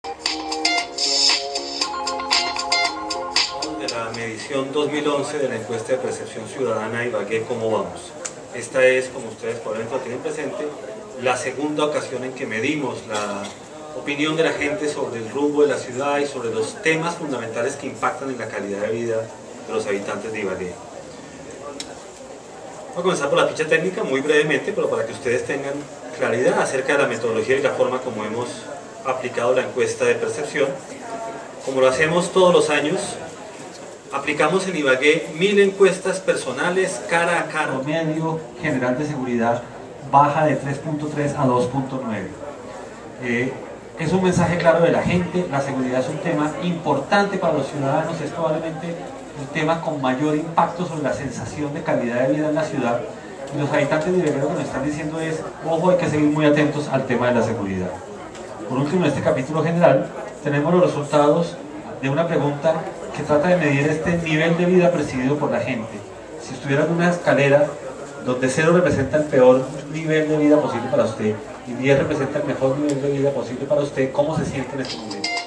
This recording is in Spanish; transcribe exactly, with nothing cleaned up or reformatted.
De la medición dos mil once de la encuesta de percepción ciudadana Ibagué, ¿cómo vamos? Esta es, como ustedes probablemente lo tienen presente, la segunda ocasión en que medimos la opinión de la gente sobre el rumbo de la ciudad y sobre los temas fundamentales que impactan en la calidad de vida de los habitantes de Ibagué. Voy a comenzar por la ficha técnica muy brevemente, pero para que ustedes tengan claridad acerca de la metodología y la forma como hemos aplicado la encuesta de percepción. Como lo hacemos todos los años, aplicamos en Ibagué mil encuestas personales cara a cara. El promedio general de seguridad baja de tres punto tres a dos punto nueve. Eh, es un mensaje claro de la gente. La seguridad es un tema importante para los ciudadanos, es probablemente el tema con mayor impacto sobre la sensación de calidad de vida en la ciudad. Y los habitantes de Ibagué lo que nos están diciendo es: ojo, hay que seguir muy atentos al tema de la seguridad. Por último, en este capítulo general tenemos los resultados de una pregunta que trata de medir este nivel de vida percibido por la gente. Si estuviera en una escalera donde cero representa el peor nivel de vida posible para usted y diez representa el mejor nivel de vida posible para usted, ¿cómo se siente en este momento?